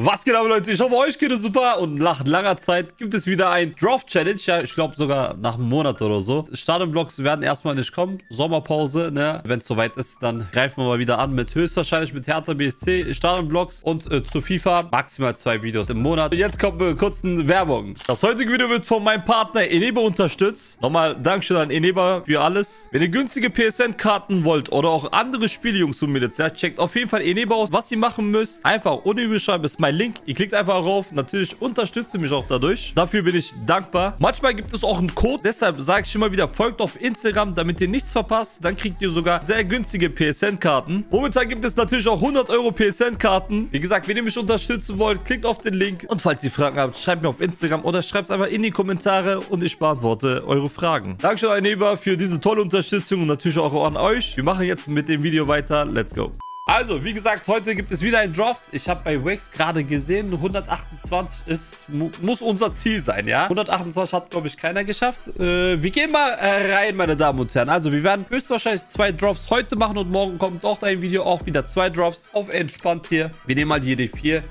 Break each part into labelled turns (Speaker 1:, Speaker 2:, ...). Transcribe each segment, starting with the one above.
Speaker 1: Was geht aber, Leute? Ich hoffe, euch geht es super und nach langer Zeit gibt es wieder ein Draft-Challenge. Ja, ich glaube sogar nach einem Monat oder so. Start-Vlogs werden erstmal nicht kommen. Sommerpause, ne? Wenn es soweit ist, dann greifen wir mal wieder an mit höchstwahrscheinlich mit Hertha BSC, Start-Vlogs und zu FIFA maximal 2 Videos im Monat. Und jetzt kommt eine kurze Werbung. Das heutige Video wird von meinem Partner Eneba unterstützt. Nochmal Dankeschön an Eneba für alles. Wenn ihr günstige PSN-Karten wollt oder auch andere Spiele, Jungs und Mädels, ja, checkt auf jeden Fall Eneba aus. Was ihr machen müsst, einfach ohne Beschreibung ist mein Link. Ihr klickt einfach drauf. Natürlich unterstützt ihr mich auch dadurch. Dafür bin ich dankbar. Manchmal gibt es auch einen Code. Deshalb sage ich immer wieder, folgt auf Instagram, damit ihr nichts verpasst. Dann kriegt ihr sogar sehr günstige PSN-Karten. Momentan gibt es natürlich auch 100 Euro PSN-Karten. Wie gesagt, wenn ihr mich unterstützen wollt, klickt auf den Link. Und falls ihr Fragen habt, schreibt mir auf Instagram oder schreibt es einfach in die Kommentare und ich beantworte eure Fragen. Dankeschön an Eneba für diese tolle Unterstützung und natürlich auch an euch. Wir machen jetzt mit dem Video weiter. Let's go. Also, wie gesagt, heute gibt es wieder einen Draft. Ich habe bei Wax gerade gesehen, 128 muss unser Ziel sein, ja? 128 hat, glaube ich, keiner geschafft. Wir gehen mal rein, meine Damen und Herren. Also, wir werden höchstwahrscheinlich 2 Drops heute machen und morgen kommt auch ein Video, auch wieder 2 Drops. Auf entspannt hier. Wir nehmen mal die D4.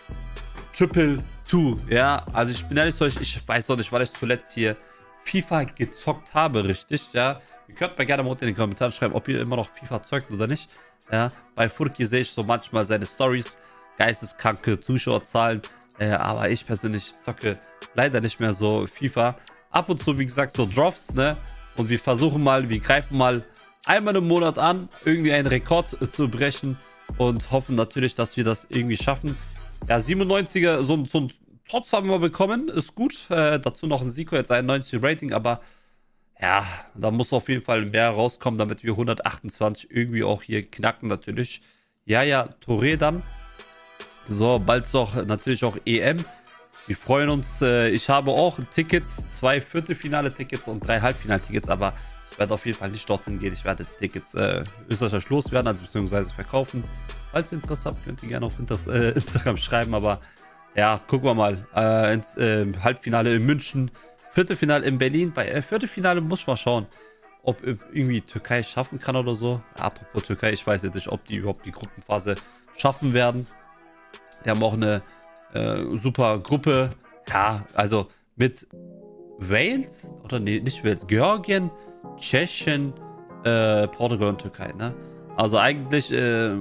Speaker 1: Triple 2, ja? Also, ich bin ehrlich zu euch, ich weiß noch nicht, weil ich zuletzt hier FIFA gezockt habe, richtig, ja? Ihr könnt mir gerne mal unten in den Kommentaren schreiben, ob ihr immer noch FIFA zockt oder nicht. Ja, bei Furki sehe ich so manchmal seine Stories, geisteskranke Zuschauerzahlen, aber ich persönlich zocke leider nicht mehr so FIFA. Ab und zu, wie gesagt, so Drops, ne? Und wir versuchen mal, wir greifen mal einmal im Monat an, irgendwie einen Rekord zu brechen und hoffen natürlich, dass wir das irgendwie schaffen. Ja, 97er, so ein Trotz haben wir bekommen, ist gut. Dazu noch ein Siko, jetzt 91 Rating, aber ja, da muss auf jeden Fall mehr rauskommen, damit wir 128 irgendwie auch hier knacken natürlich. Ja, Touré dann. So, bald doch natürlich auch EM. Wir freuen uns. Ich habe auch Tickets, 2 Viertelfinale-Tickets und 3 Halbfinale-Tickets, aber ich werde auf jeden Fall nicht dorthin gehen. Ich werde Tickets österreichisch loswerden, also beziehungsweise verkaufen. Falls ihr Interesse habt, könnt ihr gerne auf Instagram schreiben, aber ja, gucken wir mal. Ins Halbfinale in München. Viertelfinale in Berlin. Bei Viertelfinale muss ich mal schauen, ob irgendwie Türkei schaffen kann oder so. Apropos Türkei, ich weiß jetzt nicht, ob die überhaupt die Gruppenphase schaffen werden. Die haben auch eine super Gruppe. Ja, also mit Wales, oder nee, nicht Wales, Georgien, Tschechien, Portugal und Türkei, ne? Also eigentlich, ja,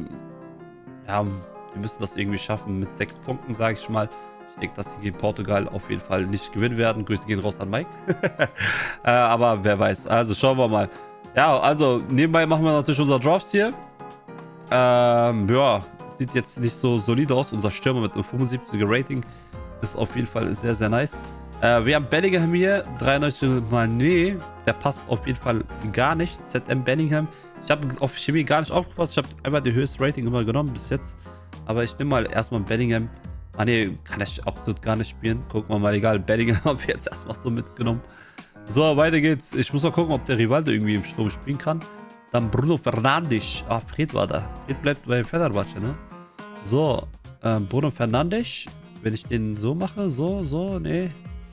Speaker 1: die müssen das irgendwie schaffen mit 6 Punkten, sage ich mal. Ich denke, dass sie gegen Portugal auf jeden Fall nicht gewinnen werden. Grüße gehen raus an Mike. Aber wer weiß. Also schauen wir mal. Ja, also nebenbei machen wir natürlich unser Drops hier. Ja, sieht jetzt nicht so solide aus. Unser Stürmer mit einem 75er Rating ist auf jeden Fall sehr, sehr nice. Wir haben Bellingham hier. 93 Mané. Der passt auf jeden Fall gar nicht. ZM Bellingham. Ich habe auf Chemie gar nicht aufgepasst. Ich habe einfach die höchste Rating immer genommen bis jetzt. Aber ich nehme mal erstmal Bellingham. Ah ne, kann ich absolut gar nicht spielen. Gucken wir mal, egal. Bellingham habe ich jetzt erstmal so mitgenommen. So, weiter geht's. Ich muss mal gucken, ob der Rivaldo irgendwie im Sturm spielen kann. Dann Bruno Fernandes. Ah, Fred war da. Fred bleibt bei Fenerbahce, ne? So, Bruno Fernandes. Wenn ich den so mache, so, ne.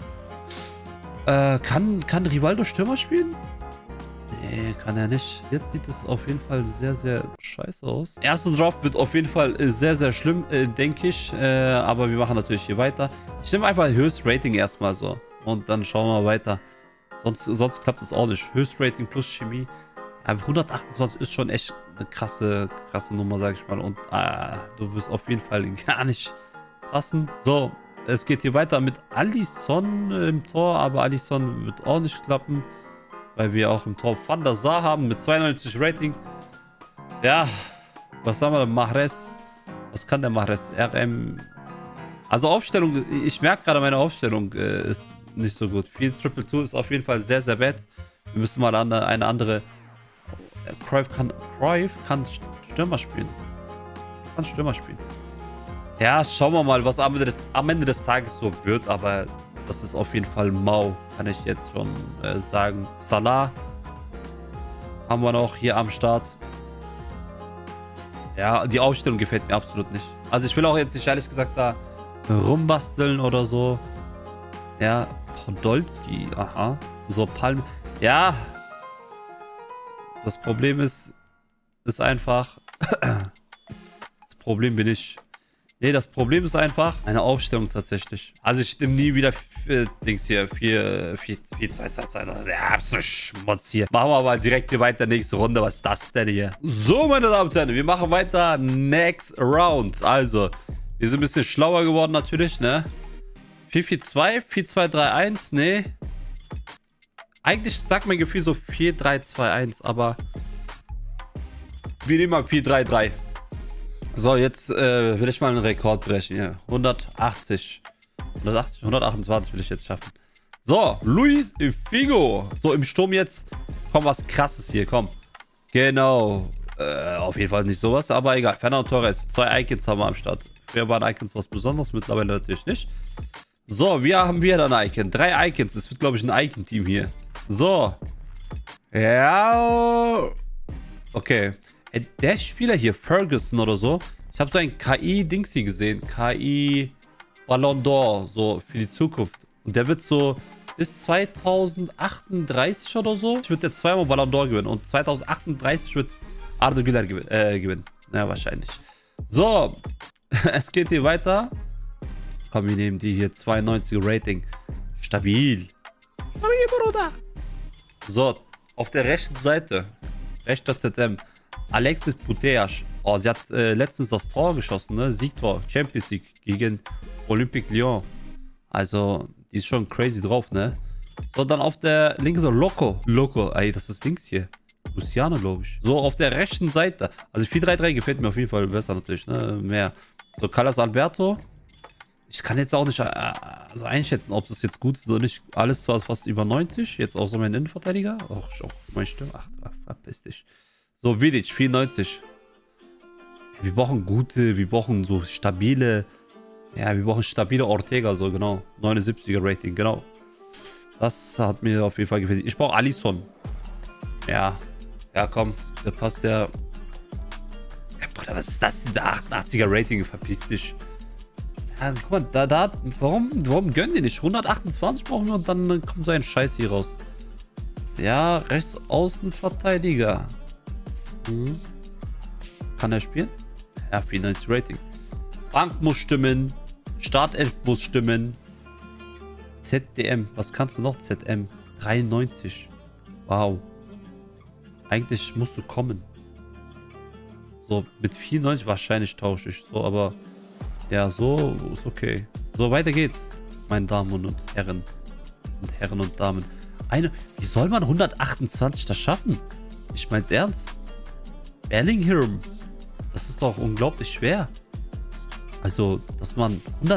Speaker 1: Kann Rivaldo Stürmer spielen? Nee, kann er nicht. Jetzt sieht es auf jeden Fall sehr, sehr scheiße aus. Erster Draft wird auf jeden Fall sehr, sehr schlimm, denke ich. Aber wir machen natürlich hier weiter. Ich nehme einfach Höchst Rating erstmal so. Und dann schauen wir weiter. Sonst klappt es auch nicht. Höchst Rating plus Chemie. 128 ist schon echt eine krasse Nummer, sage ich mal. Und du wirst auf jeden Fall gar nicht passen. So, es geht hier weiter mit Alisson im Tor. Aber Alisson wird auch nicht klappen. Weil wir auch im Tor Van der Sar haben mit 92 Rating. Ja, was haben wir denn? Mahrez. Was kann der Mahrez? RM. Also Aufstellung, ich merke gerade, meine Aufstellung ist nicht so gut. Viel Triple 2 ist auf jeden Fall sehr, sehr bad. Wir müssen mal eine andere... Cruyff kann Stürmer spielen. Kann Stürmer spielen. Ja, schauen wir mal, was am Ende des Tages so wird, aber... Das ist auf jeden Fall mau, kann ich jetzt schon sagen. Salah haben wir noch hier am Start. Ja, die Aufstellung gefällt mir absolut nicht. Also ich will auch jetzt nicht, ehrlich gesagt, da rumbasteln oder so. Ja, Podolski, aha. So Palm. Ja. Das Problem ist einfach... Das Problem bin ich. Nee, das Problem ist einfach eine Aufstellung tatsächlich. Also ich nehme nie wieder Dings hier. 4, 2, 2, 2. Das ist ja absolut Schmutz hier. Machen wir mal direkt hier weiter. Nächste Runde. Was ist das denn hier? So, meine Damen und Herren. Wir machen weiter. Next Round. Also, wir sind ein bisschen schlauer geworden natürlich, ne? 4, 4, 2. 4, 2, 3, 1. Nee. Eigentlich sagt mein Gefühl so 4, 3, 2, 1. Aber wir nehmen mal 4, 3, 3. So, jetzt will ich mal einen Rekord brechen hier. 128 will ich jetzt schaffen. So, Luis Figo. So, im Sturm jetzt. Komm, was krasses hier, komm. Genau. Auf jeden Fall nicht sowas, aber egal. Fernando Torres. 2 Icons haben wir am Start. Früher waren Icons was Besonderes, mittlerweile natürlich nicht. So, wir haben wieder ein Icon. 3 Icons. Das wird, glaube ich, ein Icon-Team hier. So. Ja. Okay. Der Spieler hier, Ferguson oder so. Ich habe so ein KI-Dings hier gesehen. KI Ballon d'Or. So für die Zukunft. Und der wird so bis 2038 oder so. Ich würde der zweimal Ballon d'Or gewinnen. Und 2038 wird Arda Güler gewinnen. Ja, wahrscheinlich. So. Es geht hier weiter. Komm, wir nehmen die hier. 92er Rating. Stabil. Stabil, Bruder. So. Auf der rechten Seite. Rechter ZM. Alexis Putellas. Oh, sie hat letztens das Tor geschossen, ne? Siegtor, Champions League gegen Olympique Lyon. Also, die ist schon crazy drauf, ne? So, dann auf der linken Seite Loco, ey, das ist links hier. Luciano, glaube ich. So, auf der rechten Seite. Also, 4-3-3 gefällt mir auf jeden Fall besser natürlich, ne? Mehr. So, Carlos Alberto. Ich kann jetzt auch nicht also einschätzen, ob das jetzt gut ist oder nicht. Alles zwar fast über 90. Jetzt auch so mein Innenverteidiger. Auch mein Stimme. Ach, verpiss dich. So, Vidic, 94. Wir brauchen gute, wir brauchen so stabile, ja, wir brauchen stabile Ortega, so genau. 79er Rating, genau. Das hat mir auf jeden Fall gefällt. Ich brauche Alisson. Ja, ja, komm, der passt ja. Ja, Bruder, was ist das? Der 88er Rating, verpiss dich. Ja, guck mal, warum gönnen die nicht? 128 brauchen wir und dann kommt so ein Scheiß hier raus. Ja, Rechtsaußenverteidiger. Kann er spielen? Ja, 94 Rating. Bank muss stimmen. Startelf muss stimmen. ZDM. Was kannst du noch? ZM. 93. Wow. Eigentlich musst du kommen. So, mit 94 wahrscheinlich tausche ich. So, aber ja, so ist okay. So, weiter geht's. Meine Damen und Herren. Und Herren und Damen. Wie soll man 128 das schaffen? Ich mein's ernst. Bellingham. Das ist doch unglaublich schwer. Also, dass man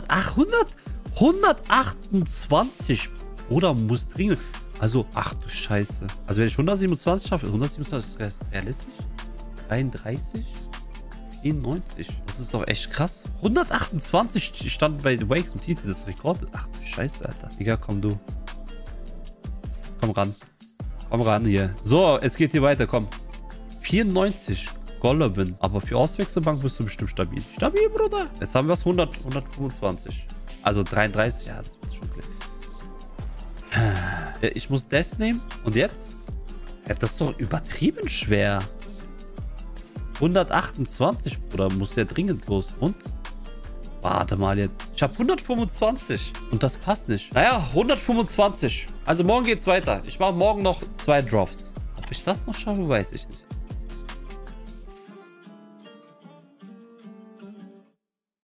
Speaker 1: 128 oder muss dringend. Also, ach du Scheiße. Also, wenn ich 127 schaffe, 127 ist realistisch. 33, 94. Das ist doch echt krass. 128 stand bei The Wakes im Titel des Rekords. Ach du Scheiße, Alter. Digga, komm du. Komm ran. Komm ran hier. So, es geht hier weiter, komm. 94. Golovin. Aber für Auswechselbank bist du bestimmt stabil. Stabil, Bruder. Jetzt haben wir es 125. Also 33. Ja, das ist schon klar. Ich muss das nehmen. Und jetzt? Ja, das ist doch übertrieben schwer. 128, Bruder. Muss ja dringend los. Und? Warte mal jetzt. Ich habe 125. Und das passt nicht. Naja, 125. Also morgen geht's weiter. Ich mache morgen noch 2 Drops. Ob ich das noch schaffe, weiß ich nicht.